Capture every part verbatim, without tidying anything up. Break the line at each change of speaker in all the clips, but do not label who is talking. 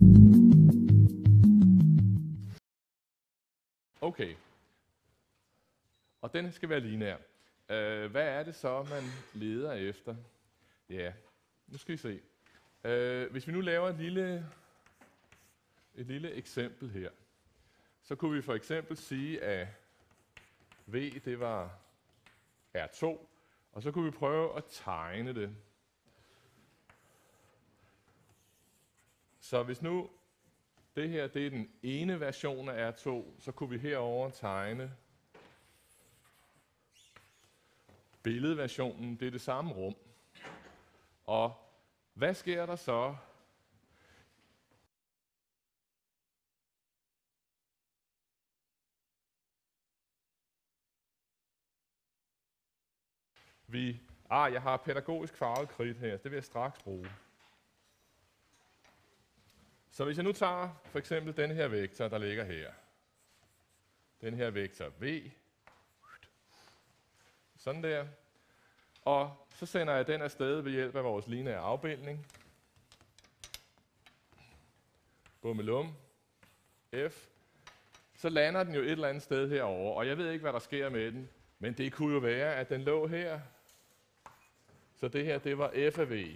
Okay. Og den skal være lineær. Uh, hvad er det så, man leder efter? Ja, nu skal vi se. Uh, hvis vi nu laver et lille, et lille eksempel her, så kunne vi for eksempel sige, at V det var R to, og så kunne vi prøve at tegne det. Så hvis nu det her det er den ene version af R to, så kunne vi herover tegne billedversionen, det er det samme rum. Og hvad sker der så? Vi, ah, jeg har pædagogisk farvet kridt her, det vil jeg straks bruge. Så hvis jeg nu tager for eksempel den her vektor, der ligger her. Den her vektor V. Sådan der. Og så sender jeg den afsted ved hjælp af vores lineære afbildning. Bummelum. F. Så lander den jo et eller andet sted herover, og jeg ved ikke, hvad der sker med den, men det kunne jo være, at den lå her. Så det her, det var F af V.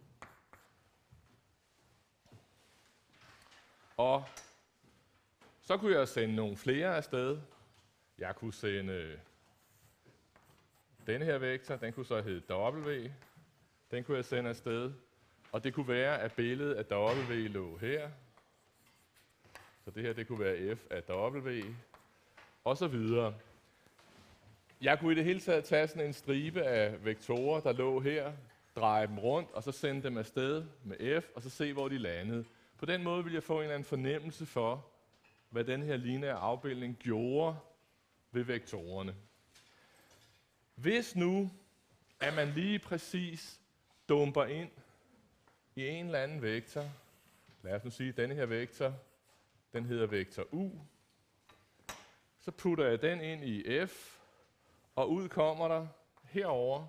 Og så kunne jeg sende nogle flere afsted. Jeg kunne sende denne her vektor, den kunne så hedde W. Den kunne jeg sende afsted. Og det kunne være, at billedet af W lå her. Så det her, det kunne være F af W. Og så videre. Jeg kunne i det hele taget tage sådan en stribe af vektorer, der lå her, dreje dem rundt, og så sende dem afsted med F, og så se, hvor de landede. På den måde vil jeg få en eller anden fornemmelse for, hvad den her lineære afbildning gjorde ved vektorerne. Hvis nu, at man lige præcis dumper ind i en eller anden vektor, lad os nu sige, at denne her vektor, den hedder vektor U, så putter jeg den ind i F, og ud kommer der herover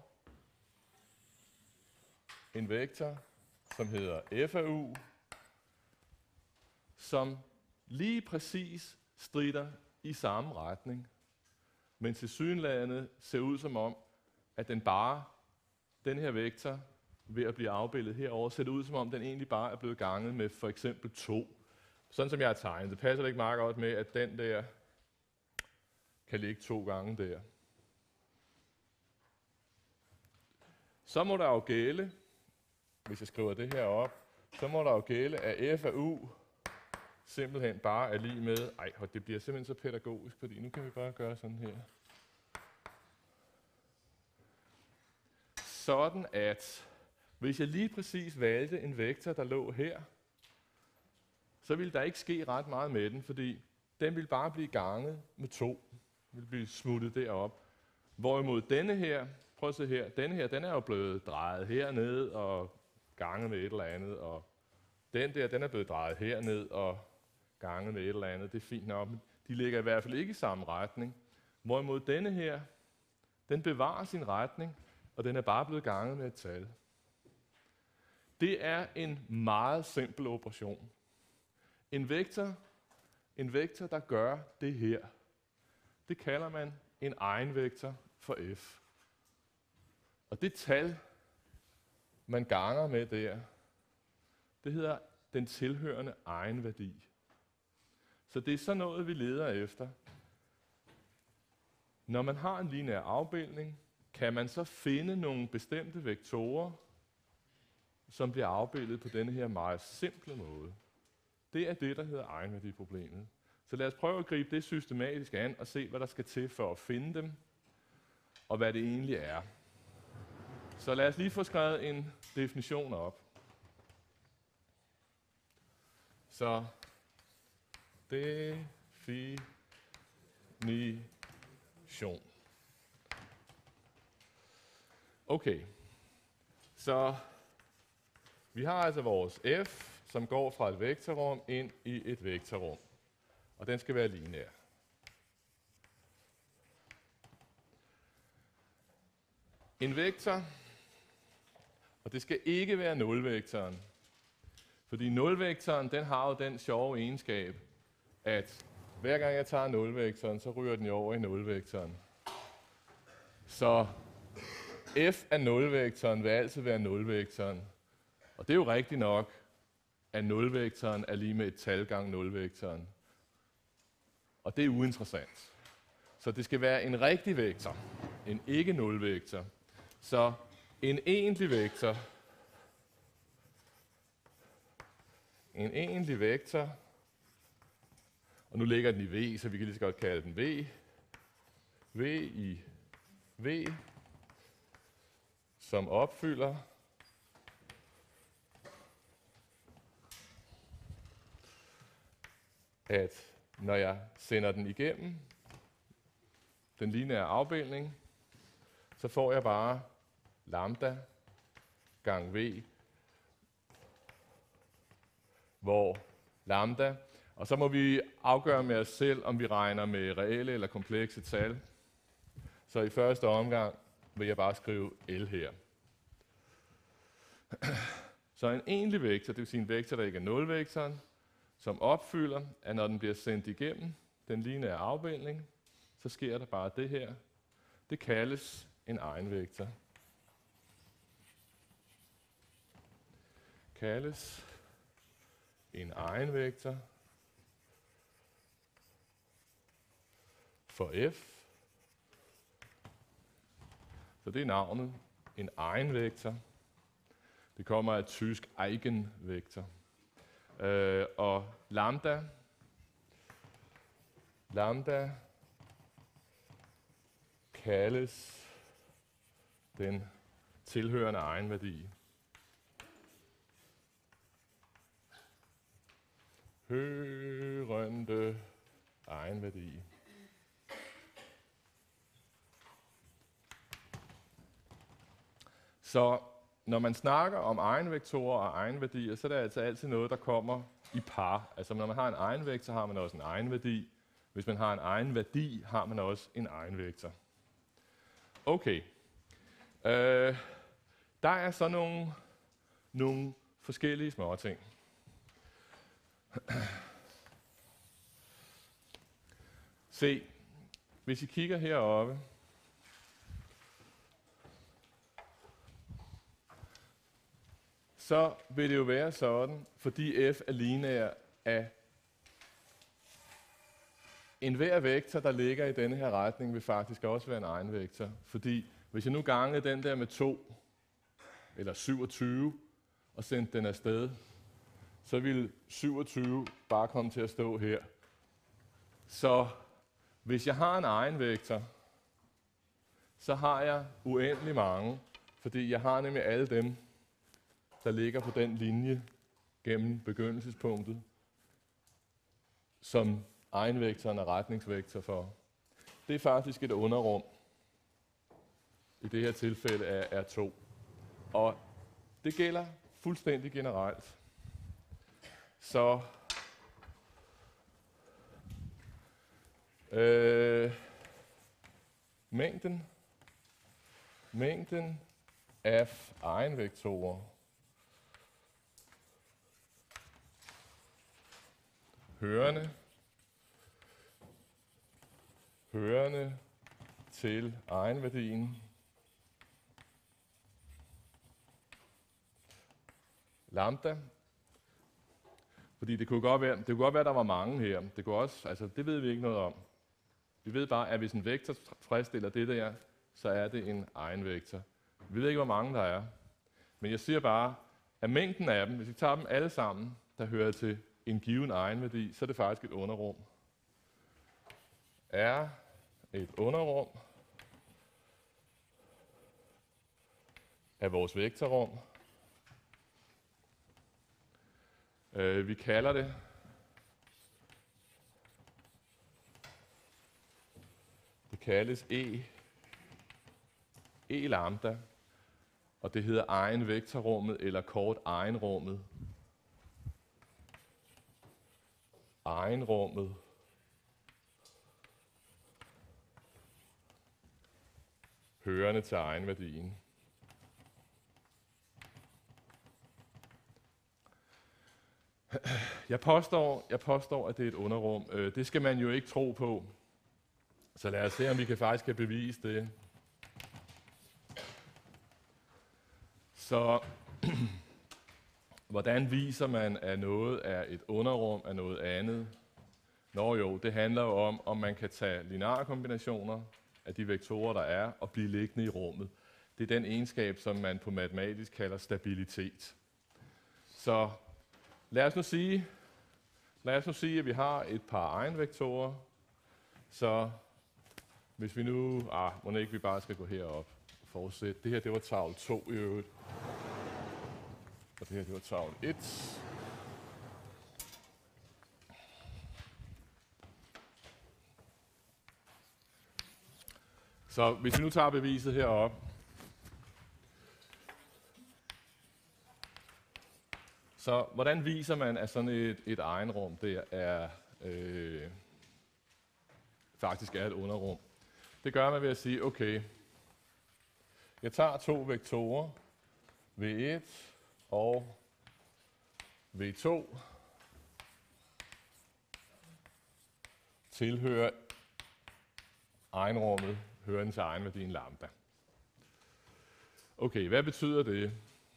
en vektor, som hedder F af U, som lige præcis stritter i samme retning, men tilsyneladende ser ud som om, at den bare, den her vektor, ved at blive afbildet herover, ser det ud som om, den egentlig bare er blevet ganget med for eksempel to. Sådan som jeg har tegnet. Det passer ikke meget godt med, at den der kan ligge to gange der. Så må der jo gælde, hvis jeg skriver det her op, så må der jo gælde, at F af U simpelthen bare er lige med, ej, det bliver simpelthen så pædagogisk, fordi nu kan vi bare gøre sådan her. Sådan at, hvis jeg lige præcis valgte en vektor, der lå her, så ville der ikke ske ret meget med den, fordi den ville bare blive ganget med to. Den ville blive smuttet derop. Hvorimod denne her, prøv at se her, denne her, den er jo blevet drejet herned og ganget med et eller andet, og den der, den er blevet drejet herned og ganget med et eller andet. Det er fint nok, men de ligger i hvert fald ikke i samme retning. Hvorimod denne her, den bevarer sin retning, og den er bare blevet ganget med et tal. Det er en meget simpel operation. En vektor, en vektor, der gør det her, det kalder man en egenvektor for F. Og det tal, man ganger med der, det hedder den tilhørende egenværdi. Så det er sådan noget, vi leder efter. Når man har en lineær afbildning, kan man så finde nogle bestemte vektorer, som bliver afbildet på denne her meget simple måde. Det er det, der hedder egenværdiproblemet. Så lad os prøve at gribe det systematisk an og se, hvad der skal til for at finde dem, og hvad det egentlig er. Så lad os lige få skrevet en definition op. Så definition. Okay, så vi har altså vores f, som går fra et vektorrum ind i et vektorrum. Og den skal være lineær. En vektor, og det skal ikke være nulvektoren. Fordi nulvektoren, den har jo den sjove egenskab, at hver gang jeg tager nulvektoren, så ryger den jo over i nulvektoren. Så f af nulvektoren vil altid være nulvektoren. Og det er jo rigtigt nok, at nulvektoren er lige med et tal gange nulvektoren. Og det er uinteressant. Så det skal være en rigtig vektor, en ikke-nulvektor. Så en egentlig vektor, en egentlig vektor, og nu ligger den i V, så vi kan lige så godt kalde den V. V i V, som opfylder at når jeg sender den igennem den lineære afbildning, så får jeg bare lambda gange V, hvor lambda, og så må vi afgøre med os selv, om vi regner med reelle eller komplekse tal. Så i første omgang vil jeg bare skrive L her. Så en egentlig vektor, det vil sige en vektor, der ikke er nulvektoren, som opfylder, at når den bliver sendt igennem den lineære afbildning, så sker der bare det her. Det kaldes en egenvektor. Kaldes en egenvektor for f. Så det er navnet, en egenvektor. Det kommer af tysk eigenvektor. Øh, og lambda, lambda kaldes den tilhørende egenværdi. Hørende egenværdi. Så når man snakker om egenvektorer og egenværdier, så er det altså altid noget, der kommer i par. Altså når man har en egenvektor, har man også en egenværdi. Hvis man har en egenværdi, har man også en egenvektor. Okay. Øh, der er så nogle, nogle forskellige småting. Se, hvis I kigger heroppe, så vil det jo være sådan, fordi f er lineær af enhver vektor, der ligger i denne her retning, vil faktisk også være en egenvektor. Fordi hvis jeg nu gangede den der med to, eller syvogtyve, og sendte den afsted, så ville syvogtyve bare komme til at stå her. Så hvis jeg har en egenvektor, så har jeg uendelig mange, fordi jeg har nemlig alle dem, der ligger på den linje gennem begyndelsespunktet, som egenvektoren er retningsvektor for. Det er faktisk et underrum. I det her tilfælde er R to. Og det gælder fuldstændig generelt. Så øh, mængden, mængden af egenvektorer hørende, hørende til egenværdien lambda. Fordi det kunne godt være, det kunne godt være, at der var mange her. Det kunne også, altså det ved vi ikke noget om. Vi ved bare, at hvis en vektor tilfredsstiller det der, så er det en egenvektor. Vi ved ikke, hvor mange der er. Men jeg siger bare, at mængden af dem, hvis vi tager dem alle sammen, der hører til en given egenværdi, så er det faktisk et underrum. Er et underrum af vores vektorrum. Øh, vi kalder det det kaldes E E lambda, og det hedder egenvektorrummet eller kort egenrummet. Egenrummet hørende til egenværdien. Jeg påstår, jeg påstår, at det er et underrum. Øh, det skal man jo ikke tro på. Så lad os se, om vi kan faktisk kan bevise det. Så hvordan viser man, at noget er et underrum af noget andet? Nå jo, det handler jo om, om man kan tage lineare kombinationer af de vektorer, der er, og blive liggende i rummet. Det er den egenskab, som man på matematisk kalder stabilitet. Så lad os nu sige, lad os nu sige at vi har et par egenvektorer. Så hvis vi nu, ah, må ikke vi bare skal gå herop og fortsætte. Det her, det var tavle to i øvrigt. Og det her, det var tavle et. Så hvis vi nu tager beviset herop, så hvordan viser man, at sådan et, et egenrum der er, øh, faktisk er et underrum? Det gør man ved at sige, okay, jeg tager to vektorer, V et og V to, tilhører egenrummet, hørende til egenværdien lambda. Okay, hvad betyder det?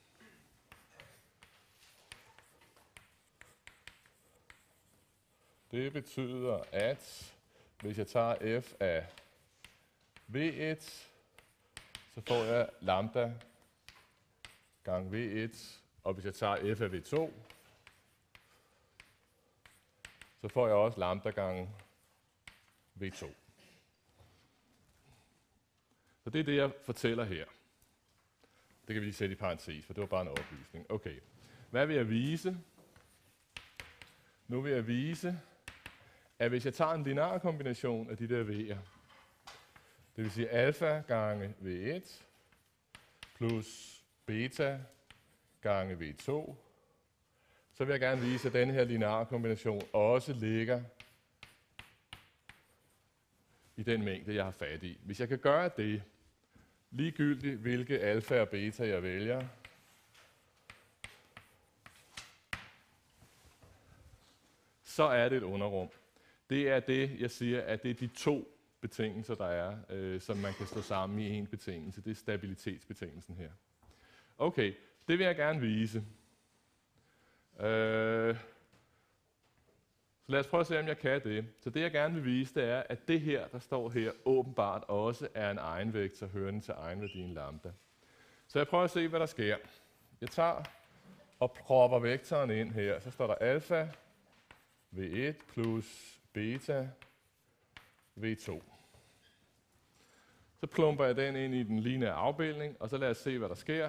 Det betyder, at hvis jeg tager f af V et, så får jeg lambda gange V et, og hvis jeg tager f af V to, så får jeg også lambda gange V to. Så det er det, jeg fortæller her. Det kan vi lige sætte i parentes, for det var bare en oplysning. Okay, hvad vil jeg vise? Nu vil jeg vise, at hvis jeg tager en linear kombination af de der v'er, det vil sige alfa gange V et plus beta gange V to, så vil jeg gerne vise, at denne her lineare kombination også ligger i den mængde, jeg har fat i. Hvis jeg kan gøre det, ligegyldigt hvilke alfa og beta jeg vælger, så er det et underrum. Det er det, jeg siger, at det er de to betingelser, der er, øh, som man kan slå sammen i en betingelse. Det er stabilitetsbetingelsen her. Okay, det vil jeg gerne vise. Øh, så lad os prøve at se, om jeg kan det. Så det, jeg gerne vil vise, det er, at det her, der står her, åbenbart også er en egenvektor hørende til egenværdien lambda. Så jeg prøver at se, hvad der sker. Jeg tager og propper vektoren ind her. Så står der alfa V et plus beta V to. Så plumper jeg den ind i den lineære afbildning, og så lad os se, hvad der sker.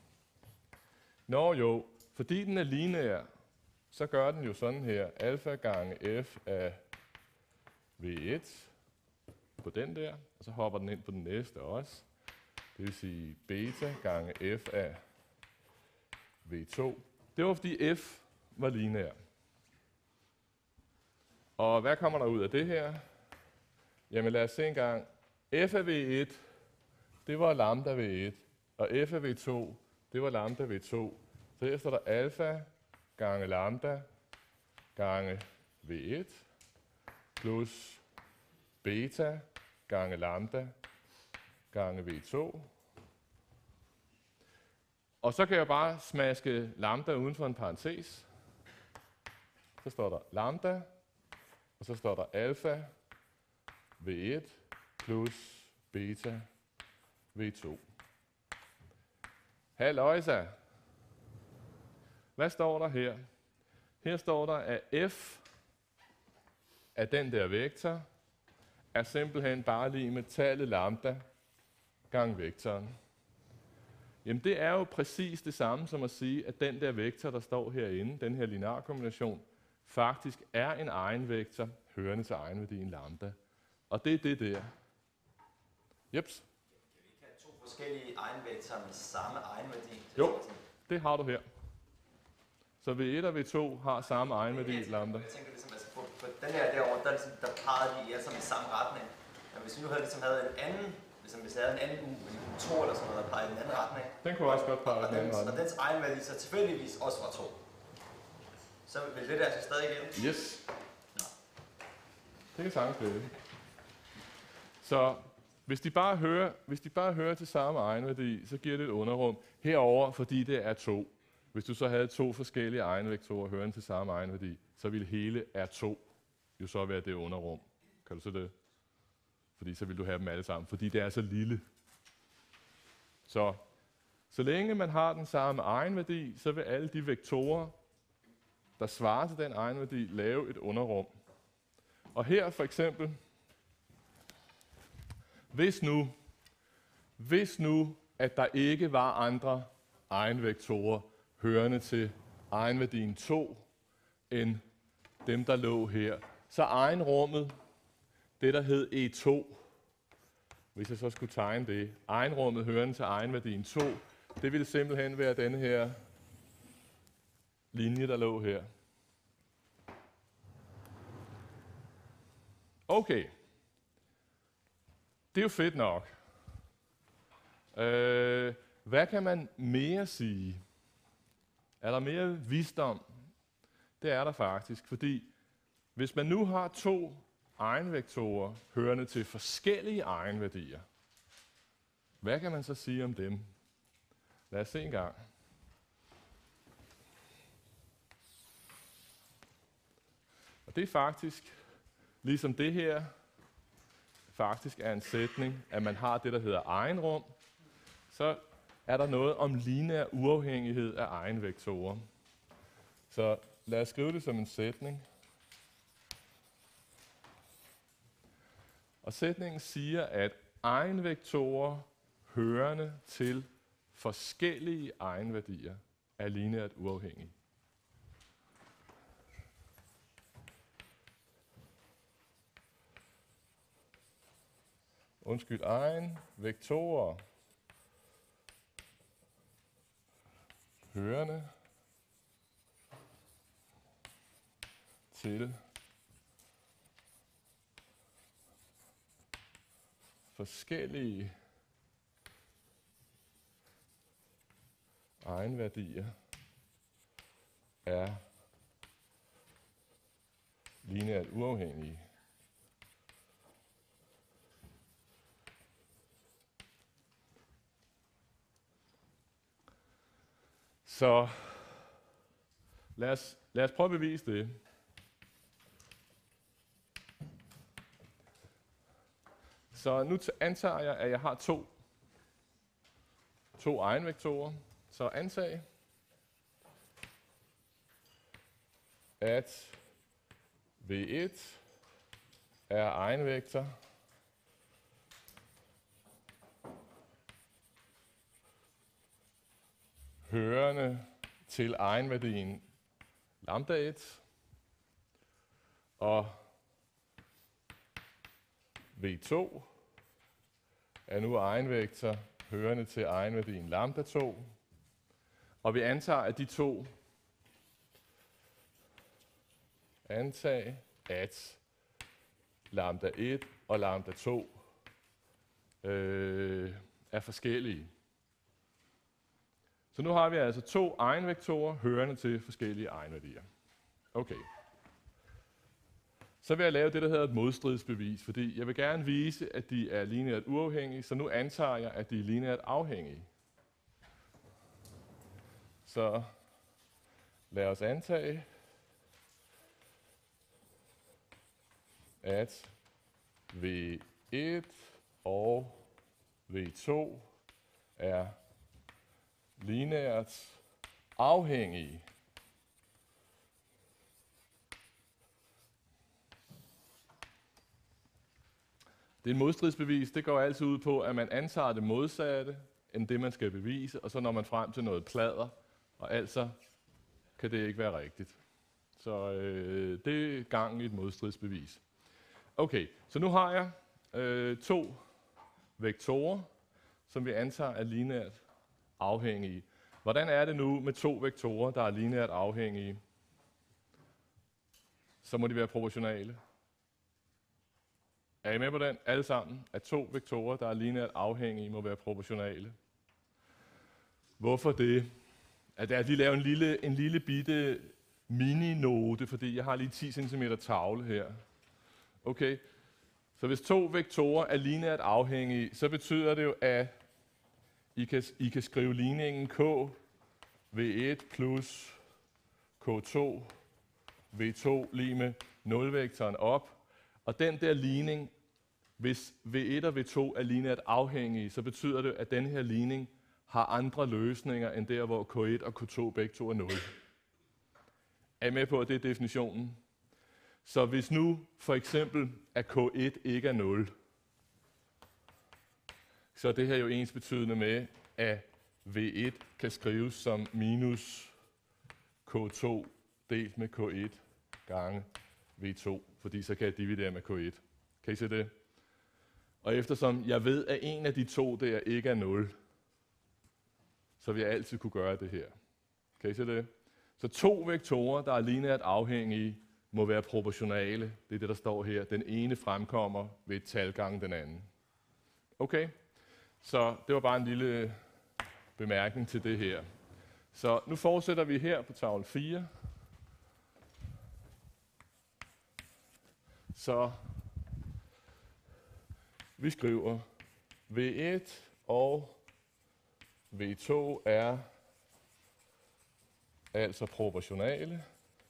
Nå jo, fordi den er lineær, så gør den jo sådan her, alfa gange f af V et på den der, og så hopper den ind på den næste også. Det vil sige beta gange f af V to. Det var fordi f var lineær. Og hvad kommer der ud af det her? Jamen lad os se en gang. F af V et, det var lambda V et, og f af V to, det var lambda V to. Så her står der alfa gange lambda gange V et plus beta gange lambda gange V to. Og så kan jeg bare smaske lambda uden for en parentes. Så står der lambda, og så står der alfa V et plus beta V to. Halløjsa! Hvad står der her? Her står der, at f af den der vektor er simpelthen bare lige med tallet lambda gange vektoren. Jamen det er jo præcis det samme som at sige, at den der vektor, der står herinde, den her linear kombination, faktisk er en egenvektor hørende til egenværdien lambda. Og det er det der. Jeps.
Kan vi ikke have to forskellige egenvektorer med samme egenværdi?
Jo, det har du her. Så V et og V to har samme egenværdi lambda.
Jeg tænker ligesom, altså på, på den her derovre, der, ligesom, der pegede de alle sammen i samme retning. Men hvis vi nu havde, ligesom havde en anden, ligesom hvis jeg havde en anden U, en U to eller sådan noget, der pegede i den anden retning.
Den kunne også godt pege i den anden retning.
Og dens egenværdi så tilfældigvis også var to. Så vil det der altså stadig gælde?
Yes. Det kan sagtens blive. Så hvis de bare hører, hvis de bare hører til samme egenværdi, så giver det et underrum herover, fordi det er to. Hvis du så havde to forskellige egenvektorer hørende til samme egenværdi, så ville hele R to jo så være det underrum. Kan du så det? Fordi så vil du have dem alle sammen, fordi det er så lille. Så, så længe man har den samme egenværdi, så vil alle de vektorer, der svarer til den egenværdi, lave et underrum. Og her for eksempel, hvis nu, hvis nu, at der ikke var andre egenvektorer hørende til egenværdien to, end dem, der lå her, så egenrummet, det der hed E to, hvis jeg så skulle tegne det, egenrummet hørende til egenværdien to, det ville simpelthen være denne her linje, der lå her. Okay. Det er jo fedt nok. Øh, hvad kan man mere sige? Er der mere visdom? Det er der faktisk, fordi hvis man nu har to egenvektorer hørende til forskellige egenværdier, hvad kan man så sige om dem? Lad os se en gang. Og det er faktisk, ligesom det her, faktisk er en sætning, at man har det, der hedder egenrum, så er der noget om lineær uafhængighed af egenvektorer. Så lad os skrive det som en sætning. Og sætningen siger, at egenvektorer hørende til forskellige egenværdier er lineært uafhængige. Undskyld, egenvektorer hørende til forskellige egenværdier er lineært uafhængige. Så lad os, lad os prøve at bevise det. Så nu antager jeg, at jeg har to, to egenvektorer. Så antag, at V et er egenvektor hørende til egenværdien lambda et, og V to er nu egenvektor hørende til egenværdien lambda to, og vi antager, at de to antag, at lambda et og lambda to øh, er forskellige. Så nu har vi altså to egenvektorer hørende til forskellige egenværdier. Okay. Så vil jeg lave det, der hedder et modstridsbevis, fordi jeg vil gerne vise, at de er lineært uafhængige, så nu antager jeg, at de er lineært afhængige. Så lad os antage, at V et og V to er lineært afhængige. Det er et modstridsbevis. Det går altid ud på, at man antager det modsatte, end det man skal bevise, og så når man frem til noget pladder, og altså kan det ikke være rigtigt. Så øh, det er gangen i et modstridsbevis. Okay, så nu har jeg øh, to vektorer, som vi antager er lineært afhængige. Hvordan er det nu med to vektorer, der er lineært afhængige? Så må de være proportionale. Er I med på den? Alle sammen, at to vektorer, der er lineært afhængige, må være proportionale. Hvorfor det? At der de laver en lille, en lille bitte mini-note, fordi jeg har lige ti centimeter tavle her. Okay, så hvis to vektorer er lineært afhængige, så betyder det jo, at I kan, I kan skrive ligningen K V et plus K to V to lige med nul-vektoren op. Og den der ligning, hvis V et og V to er lineært afhængige, så betyder det, at den her ligning har andre løsninger, end der, hvor K et og K to begge to er nul. Er I med på, at det er definitionen? Så hvis nu for eksempel, at K et ikke er nul, så er det her jo ensbetydende med, at V et kan skrives som minus K to delt med K et gange V to, fordi så kan jeg dividere med K et. Kan I se det? Og eftersom jeg ved, at en af de to der ikke er nul, så vil jeg altid kunne gøre det her. Kan I se det? Så to vektorer, der er lineært afhængige, må være proportionale. Det er det, der står her. Den ene fremkommer ved et tal gange den anden. Okay? Så det var bare en lille bemærkning til det her. Så nu fortsætter vi her på tavle fire. Så vi skriver V et og V to er altså proportionale.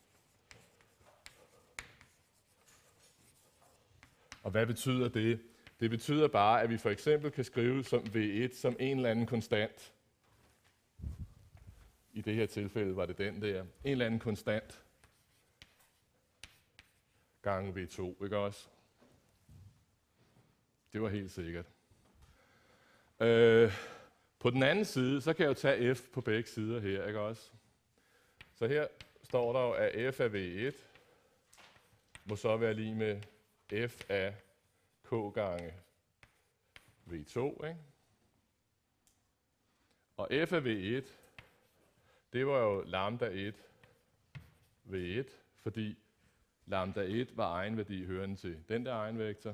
Og hvad betyder det? Det betyder bare, at vi for eksempel kan skrive som V et som en eller anden konstant. I det her tilfælde var det den der. En eller anden konstant gange V to, ikke også? Det var helt sikkert. Øh, på den anden side, så kan jeg jo tage f på begge sider her, ikke også? Så her står der jo, at f af V et må så være lige med f af k gange V to, ikke? Og f af V et, det var jo lambda et V et, fordi lambda et var egenværdi hørende til den der egenvektor.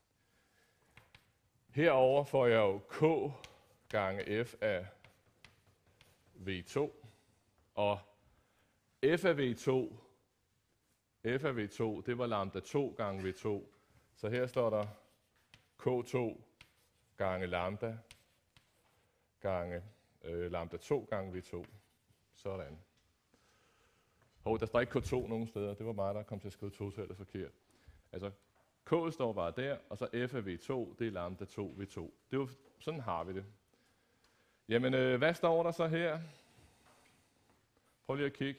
Herover får jeg jo k gange f af V to, og f af V to, f af V to, det var lambda to gange V to. Så her står der k to gange lambda gange øh, lambda to gange V to. Sådan. Hov, der står ikke k to nogen steder. Det var mig, der kom til at skrive totallet forkert. Altså, k står bare der, og så f af V to, det er lambda to V to. Det var, sådan har vi det. Jamen, øh, hvad står der så her? Prøv lige at kigge.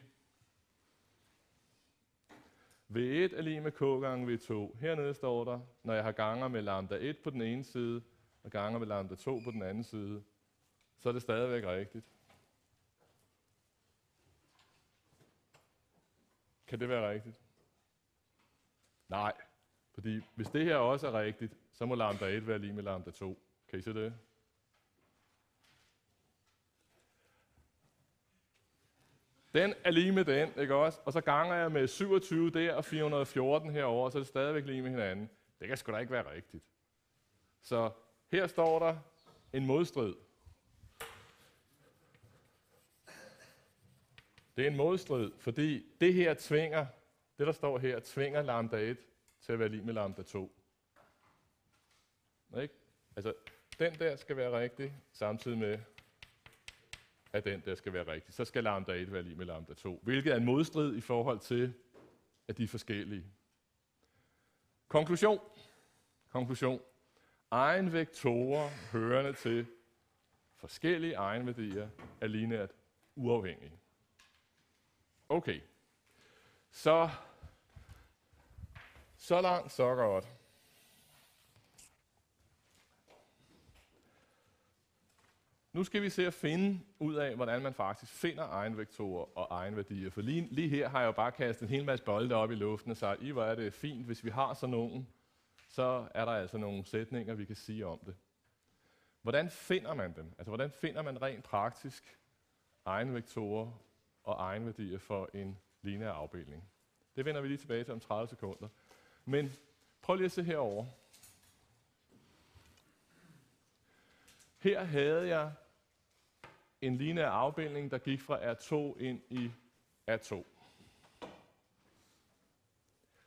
V et er lige med k gange V to. Hernede står der, når jeg har ganger med lambda et på den ene side, og ganger med lambda to på den anden side, så er det stadigvæk rigtigt. Kan det være rigtigt? Nej, fordi hvis det her også er rigtigt, så må lambda et være lige med lambda to. Kan I se det? Den er lige med den, ikke også? Og så ganger jeg med syvogtyve der og fire hundrede og fjorten herover, så er det stadigvæk lige med hinanden. Det kan sgu da ikke være rigtigt. Så her står der en modstrid. Det er en modstrid, fordi det her tvinger, det der står her, tvinger lambda et til at være lige med lambda to. Ikke? Altså, den der skal være rigtig, samtidig med, at den der skal være rigtig. Så skal lambda et være lige med lambda to, hvilket er en modstrid i forhold til, at de er forskellige. Konklusion. Konklusion. Egenvektorer hørende til forskellige egenværdier er lineært uafhængige. Okay. Så, så langt, så godt. Nu skal vi se at finde ud af, hvordan man faktisk finder egenvektorer og egenværdier. For lige, lige her har jeg jo bare kastet en hel masse bolde op i luften og sagt, I hvor er det fint, hvis vi har sådan nogen, så er der altså nogle sætninger, vi kan sige om det. Hvordan finder man dem? Altså, hvordan finder man rent praktisk egenvektorer og egenværdier for en lineær afbildning? Det vender vi lige tilbage til om tredive sekunder. Men prøv lige at se herover. Her havde jeg en lineær afbildning, der gik fra R to ind i R to.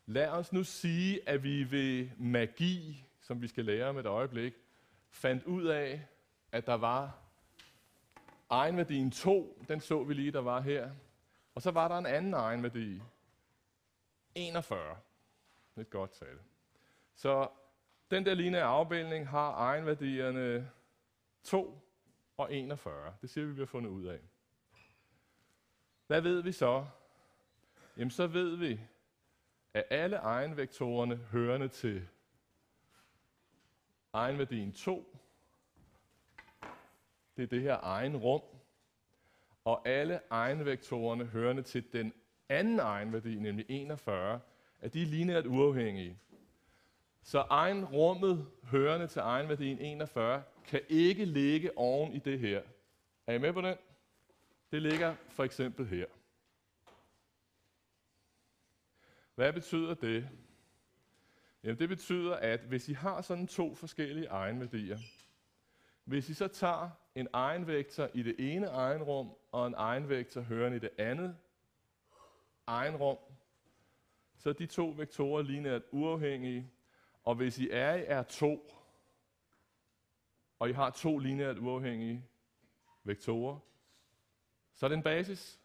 Lad os nu sige, at vi ved magi, som vi skal lære om et øjeblik, fandt ud af, at der var egenværdien to, den så vi lige, der var her. Og så var der en anden egenværdi, enogfyrre. Det er et godt tal. Så den der lineære afbildning har egenværdierne to og enogfyrre. Det siger vi, vi har fundet ud af. Hvad ved vi så? Jamen så ved vi, at alle egenvektorerne hørende til egenværdien to, det er det her egenrum, og alle egenvektorerne hørende til den anden egenværdi, nemlig enogfyrre, at de er lineært uafhængige. Så egenrummet hørende til egenværdien enogfyrre kan ikke ligge oven i det her. Er I med på den? Det ligger for eksempel her. Hvad betyder det? Jamen det betyder, at hvis I har sådan to forskellige egenværdier, hvis I så tager en egenvektor i det ene egenrum og en egenvektor hørende i det andet egenrum, så er de to vektorer lineært uafhængige. Og hvis I er i R to, og I har to lineært uafhængige vektorer, så er det en basis.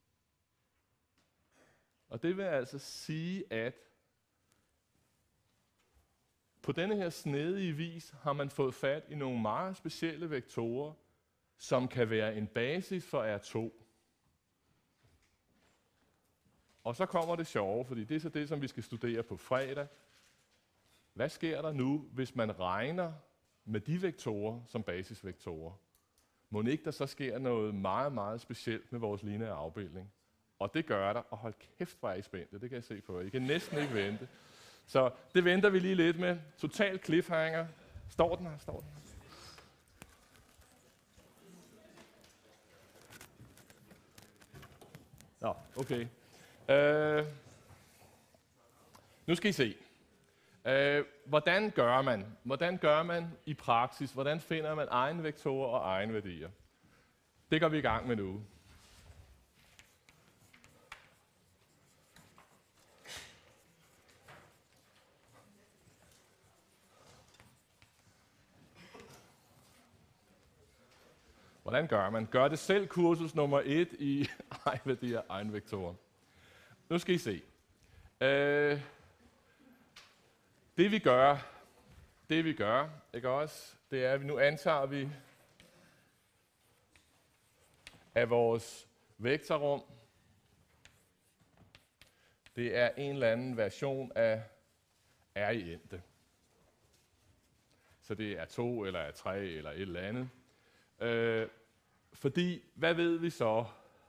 Og det vil altså sige, at på denne her snedige vis har man fået fat i nogle meget specielle vektorer, som kan være en basis for R to. Og så kommer det sjove, fordi det er så det, som vi skal studere på fredag. Hvad sker der nu, hvis man regner med de vektorer som basisvektorer? Må ikke der så sker noget meget, meget specielt med vores lineære afbildning? Og det gør der, og hold kæft, hvor er I spændte, det kan jeg se på jer. I kan næsten ikke vente. Så det venter vi lige lidt med. Total cliffhanger. Står den her? Står den her? Nå, okay. Øh, nu skal I se. Øh, hvordan gør man? Hvordan gør man i praksis? Hvordan finder man egenvektorer og egenværdier? Det går vi i gang med nu. Hvordan gør man? Gør det selv kursus nummer et i egenværdier og egenvektorer. Nu skal I se. Øh, det vi gør, det vi gør, ikke også, det er, at vi nu antager vi, at vores vektorrum, det er en eller anden version af R i endte. Så det er to eller er tre eller et eller andet. Øh, fordi, hvad ved vi så?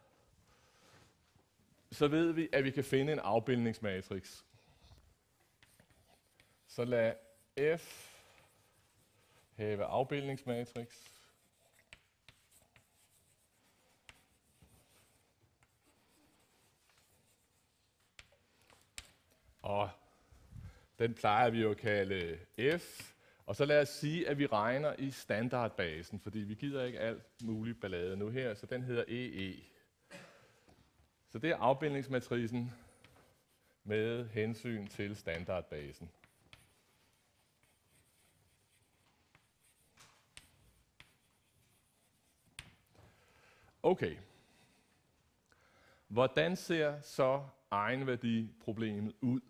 Så ved vi, at vi kan finde en afbildningsmatrix. Så lad F have afbildningsmatrix. Og den plejer vi jo at kalde F. Og så lad os sige, at vi regner i standardbasen, fordi vi gider ikke alt muligt ballade nu her, så den hedder E E. Så det er afbildningsmatricen med hensyn til standardbasen. Okay. Hvordan ser så egenværdiproblemet ud?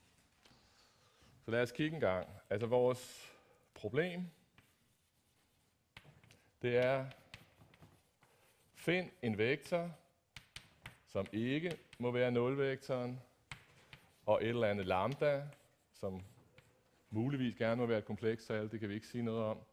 Så lad os kigge en gang. Altså vores problem, det er, find en vektor, som ikke må være nulvektoren, og et eller andet lambda, som muligvis gerne må være et komplekst-tal, det kan vi ikke sige noget om.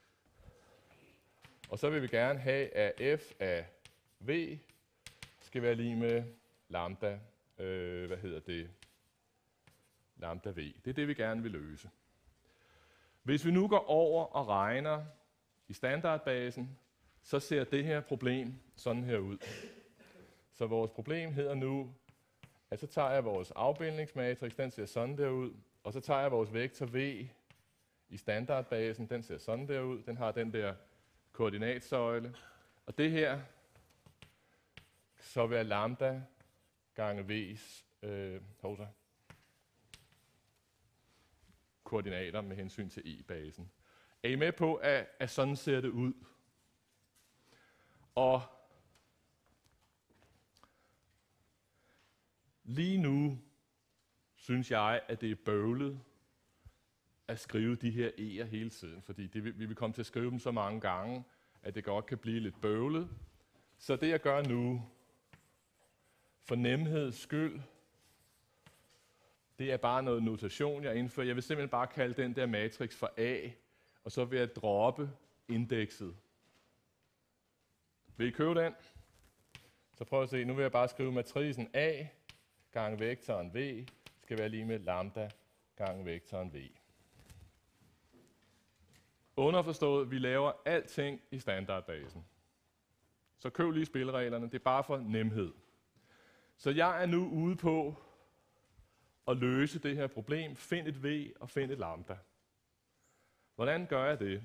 Og så vil vi gerne have, at f af v skal være lige med lambda, øh, hvad hedder det, lambda v. Det er det, vi gerne vil løse. Hvis vi nu går over og regner i standardbasen, så ser det her problem sådan her ud. Så vores problem hedder nu, at så tager jeg vores afbildningsmatrix, den ser sådan der ud, og så tager jeg vores vektor v i standardbasen, den ser sådan der ud, den har den der koordinatsøjle, og det her så vil lambda gange v's, øh, hovsa, koordinater med hensyn til e-basen. Er I med på, at, at sådan ser det ud? Og lige nu synes jeg, at det er bøvlet at skrive de her e'er hele tiden, fordi det, vi vil komme til at skrive dem så mange gange, at det godt kan blive lidt bøvlet. Så det jeg gør nu, for nemheds skyld, det er bare noget notation, jeg indfører. Jeg vil simpelthen bare kalde den der matrix for A, og så vil jeg droppe indekset. Vil I købe den? Så prøv at se, nu vil jeg bare skrive matricen A gange vektoren V skal være lige med lambda gange vektoren V. Underforstået, vi laver alting i standardbasen. Så køb lige spillereglerne, det er bare for nemhed. Så jeg er nu ude på at løse det her problem. Find et V og find et lambda. Hvordan gør jeg det?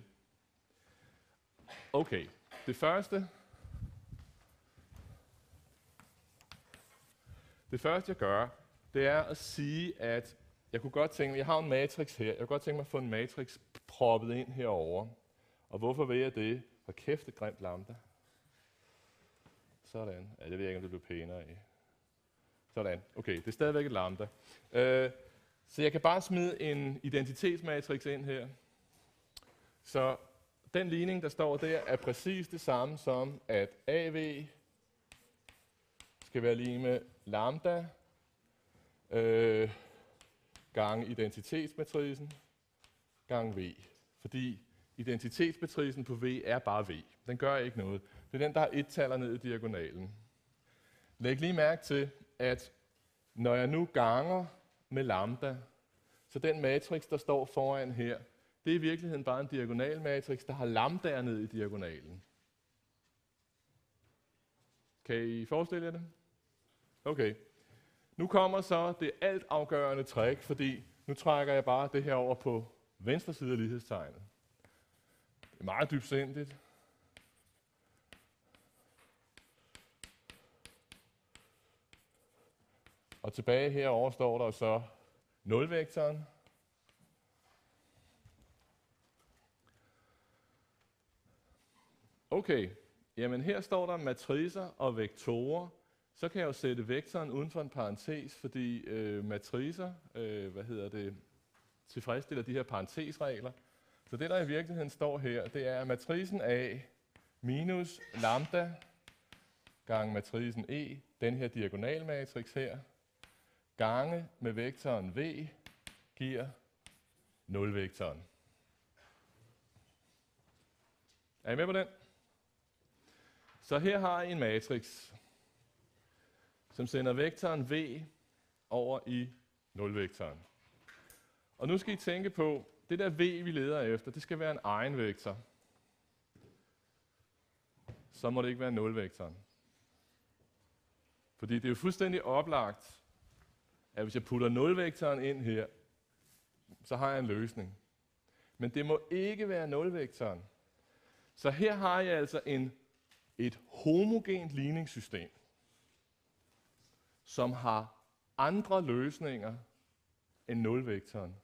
Okay, det første, det første jeg gør, det er at sige, at jeg kunne godt tænke mig, jeg har en matrix her, jeg kunne godt tænke mig at få en matrix proppet ind herover. Og hvorfor vil jeg det? For kæft, et grimt lambda. Sådan. Ja, det ved jeg ikke, om det bliver pænere af. Sådan. Okay, det er stadigvæk et lambda. Uh, så jeg kan bare smide en identitetsmatrix ind her. Så den ligning, der står der, er præcis det samme som, at A V skal være lige med lambda øh, gange identitetsmatricen gange V. Fordi identitetsmatricen på V er bare V. Den gør ikke noget. Det er den, der har et-taller ned i diagonalen. Læg lige mærke til, at når jeg nu ganger med lambda, så den matrix, der står foran her, det er i virkeligheden bare en diagonalmatrix, der har lambdaer ned i diagonalen. Kan I forestille jer det? Okay. Nu kommer så det altafgørende trick, fordi nu trækker jeg bare det her over på venstre side af lighedstegnet. Det er meget dybsindigt. Og tilbage herover står der så nul-vektoren. Okay, jamen her står der matricer og vektorer. Så kan jeg jo sætte vektoren uden for en parentes, fordi øh, matricer, øh, hvad hedder det, tilfredsstiller de her parentesregler. Så det, der i virkeligheden står her, det er matricen A minus lambda gange matricen E, den her diagonalmatrix her, gange med vektoren V, giver nul-vektoren. Er I med på den? Så her har I en matrix, som sender vektoren V over i nul-vektoren. Og nu skal I tænke på, det der V, vi leder efter, det skal være en egen vektor. Så må det ikke være nul-vektoren. Fordi det er jo fuldstændig oplagt, at hvis jeg putter nul-vektoren ind her, så har jeg en løsning. Men det må ikke være nul-vektoren. Så her har jeg altså en, et homogent ligningssystem, som har andre løsninger end nul-vektoren.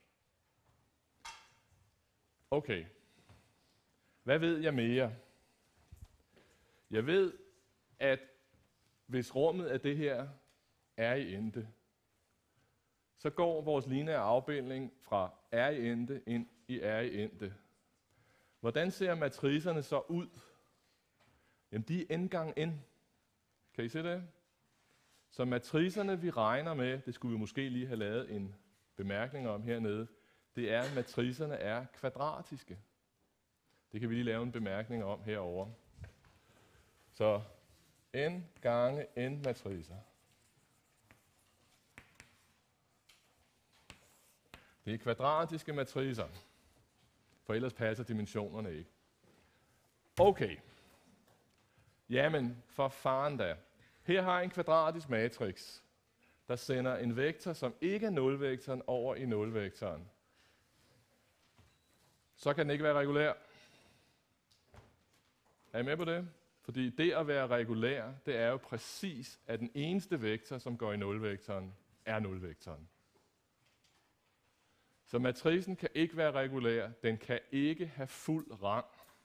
Okay. Hvad ved jeg mere? Jeg ved, at hvis rummet af det her er i ente, så går vores lineære afbildning fra R i ente ind i R i ente. Hvordan ser matricerne så ud? Jamen, de er n gange n. Kan I se det? Så matricerne, vi regner med, det skulle vi måske lige have lavet en bemærkning om hernede, det er, at matricerne er kvadratiske. Det kan vi lige lave en bemærkning om herover. Så n gange n matricer. Det er kvadratiske matricer, for ellers passer dimensionerne ikke. Okay. Jamen, for faren da. Her har jeg en kvadratisk matrix, der sender en vektor, som ikke er nul-vektoren, over i nul-vektoren. Så kan den ikke være regulær. Er I med på det? Fordi det at være regulær, det er jo præcis, at den eneste vektor, som går i nul-vektoren, er nul-vektoren. Så matricen kan ikke være regulær. Den kan ikke have fuld rang.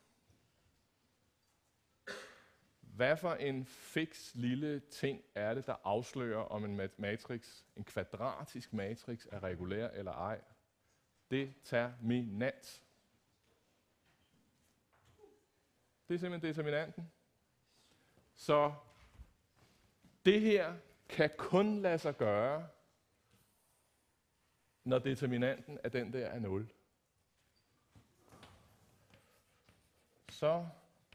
Hvad for en fiks lille ting er det, der afslører, om en matrix, en kvadratisk matrix, er regulær eller ej? Determinant. Det er simpelthen determinanten. Så det her kan kun lade sig gøre, når determinanten af den der er nul. Så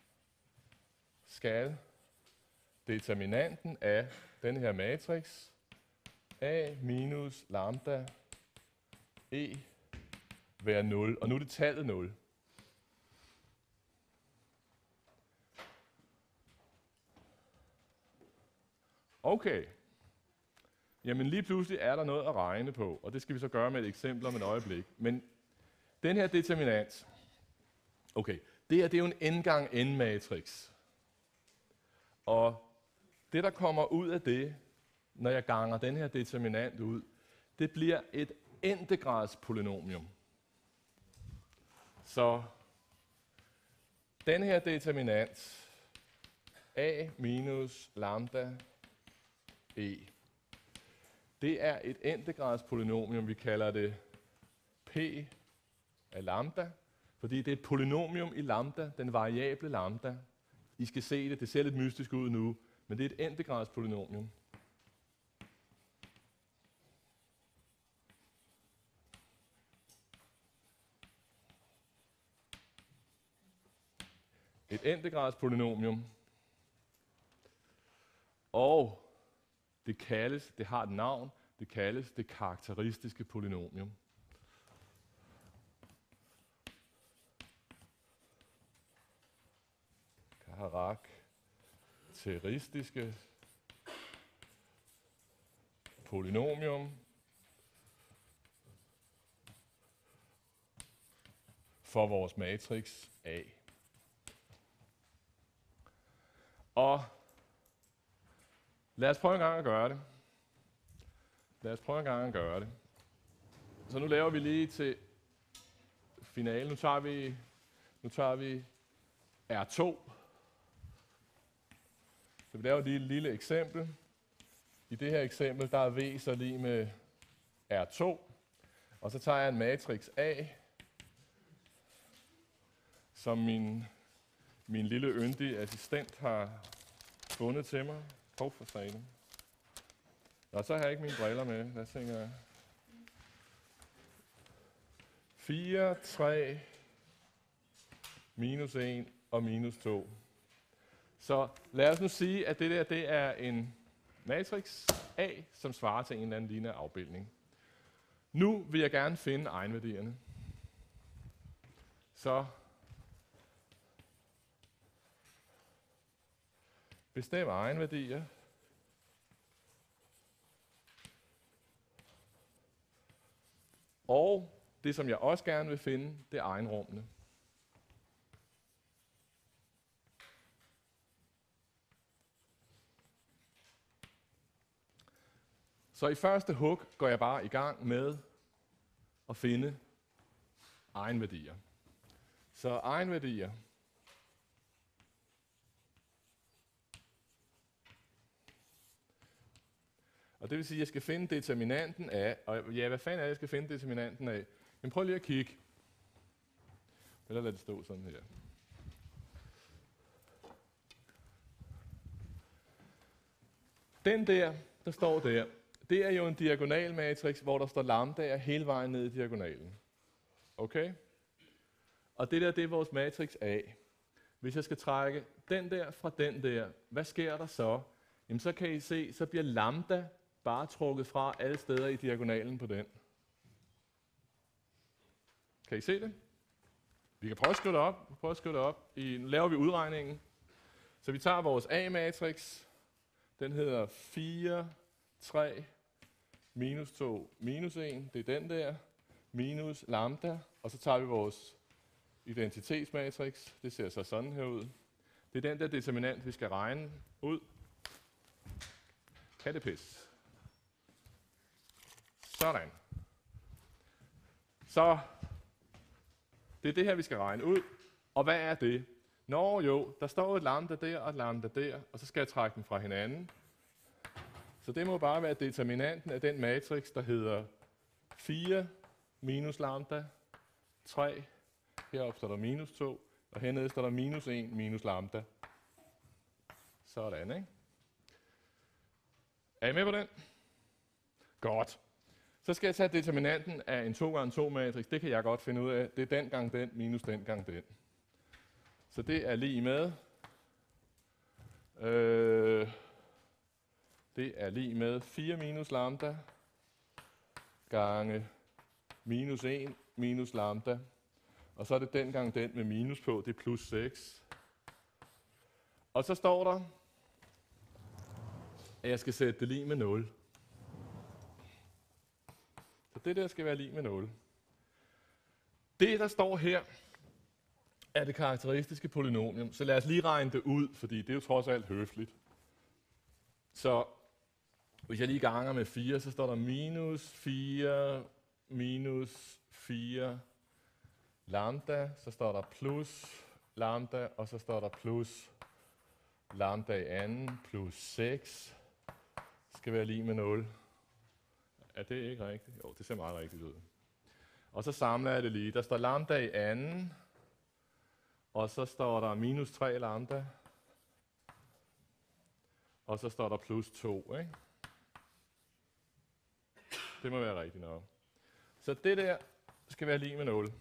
skal determinanten af den her matrix A minus lambda E være nul. Og nu er det tallet nul. Okay. Jamen lige pludselig er der noget at regne på, og det skal vi så gøre med et eksempel om et øjeblik. Men den her determinant, okay, det her det er jo en n gange n matrix. Og det der kommer ud af det, når jeg ganger den her determinant ud, det bliver et n-grads polynomium. Så den her determinant, A minus lambda E, det er et n-grads polynomium, vi kalder det P af lambda, fordi det er et polynomium i lambda, den variable lambda. I skal se det, det ser lidt mystisk ud nu, men det er et n-grads polynomium. Et n-grads polynomium. Og det kaldes, det har et navn, det kaldes det karakteristiske polynomium. Karakteristiske polynomium for vores matrix A. Og lad os prøve en gang at gøre det. Lad os prøve en gang at gøre det. Så nu laver vi lige til finalen. Nu tager vi, nu tager vi R to. Så vi laver lige et lille eksempel. I det her eksempel, der er V så lige med R to. Og så tager jeg en matrix A, som min, min lille yndige assistent har fundet til mig. Hov for satan. Nå, så har jeg ikke mine briller med. Hvad tænker jeg? fire, tre, minus en og minus to. Så lad os nu sige, at det der det er en matrix A, som svarer til en eller anden lineær afbildning. Nu vil jeg gerne finde egenværdierne. Så bestem egenværdier. Og det, som jeg også gerne vil finde, det er egenrummene. Så i første hug går jeg bare i gang med at finde egenværdier. Så egenværdier. Og det vil sige, at jeg skal finde determinanten af, og ja, hvad fanden er det, jeg skal finde determinanten af? Men prøv lige at kigge. Eller lad det stå sådan her. Den der, der står der, det er jo en diagonalmatrix, hvor der står lambdaer hele vejen ned i diagonalen. Okay? Og det der, det er vores matrix A. Hvis jeg skal trække den der fra den der, hvad sker der så? Jamen så kan I se, så bliver lambda bare trukket fra alle steder i diagonalen på den. Kan I se det? Vi kan prøve at skrive det op. Prøve at skrive det op. I, nu laver vi udregningen. Så vi tager vores A-matrix. Den hedder fire, tre, minus to, minus en. Det er den der. Minus lambda. Og så tager vi vores identitetsmatrix. Det ser så sådan her ud. Det er den der determinant, vi skal regne ud. Kattepis. Sådan. Så det er det her, vi skal regne ud. Og hvad er det? Nå jo, der står et lambda der og et lambda der, og så skal jeg trække dem fra hinanden. Så det må bare være determinanten af den matrix, der hedder fire minus lambda, tre, heroppe står der minus to, og hernede står der minus en minus lambda. Sådan, ikke? Er I med på den? Godt. Så skal jeg tage determinanten af en to gange to matrix. Det kan jeg godt finde ud af. Det er den gang den minus den gang den. Så det er lige med. Øh, det er lige med fire minus lambda gange minus en minus lambda. Og så er det den gang den med minus på, det er plus seks. Og så står der, at jeg skal sætte det lige med nul. Så det der skal være lige med nul. Det, der står her, er det karakteristiske polynomium. Så lad os lige regne det ud, fordi det er jo trods alt høfligt. Så hvis jeg lige ganger med fire, så står der minus fire minus fire lambda, så står der plus lambda, og så står der plus lambda i anden, plus seks, skal være lige med nul. Er det ikke rigtigt? Jo, det ser meget rigtigt ud. Og så samler jeg det lige. Der står lambda i anden, og så står der minus tre lambda, og så står der plus to, ikke? Det må være rigtigt nok. Så det der skal være lige med nul.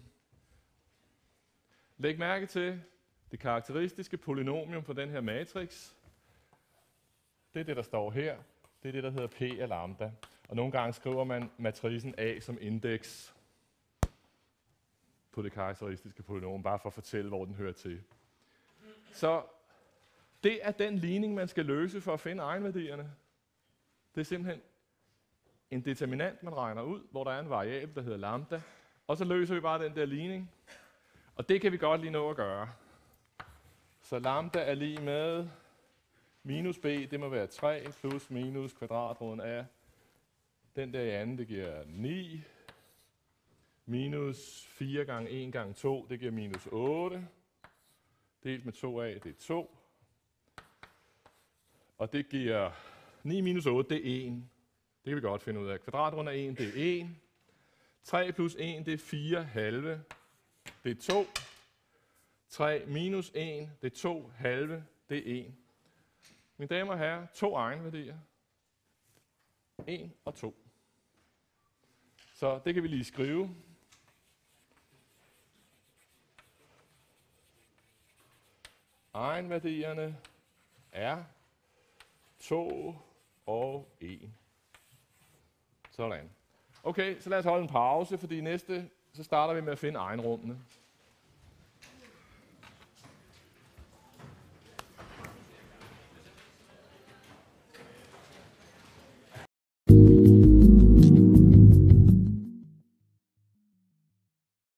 Læg mærke til det karakteristiske polynomium for den her matrix. Det er det, der står her. Det er det, der hedder P af lambda. Og nogle gange skriver man matricen A som indeks på det karakteristiske polynomium, bare for at fortælle, hvor den hører til. Så det er den ligning, man skal løse for at finde egenværdierne. Det er simpelthen en determinant, man regner ud, hvor der er en variabel, der hedder lambda. Og så løser vi bare den der ligning. Og det kan vi godt lige nå at gøre. Så lambda er lige med minus b, det må være tre, plus minus kvadratroden af den der i anden, det giver ni. Minus fire gange en gange to, det giver minus otte. Delt med to a, det er to. Og det giver ni minus otte, det er en. Det kan vi godt finde ud af. Kvadratroden af en, det er en. tre plus en, det er fire halve. Det er to. tre minus en, det er to halve, det er en. Mine damer og herrer, to egenværdier. en og to. Så det kan vi lige skrive. Egenværdierne er to og en. Sådan. Okay, så lad os holde en pause, fordi næste, så starter vi med at finde egenrummene.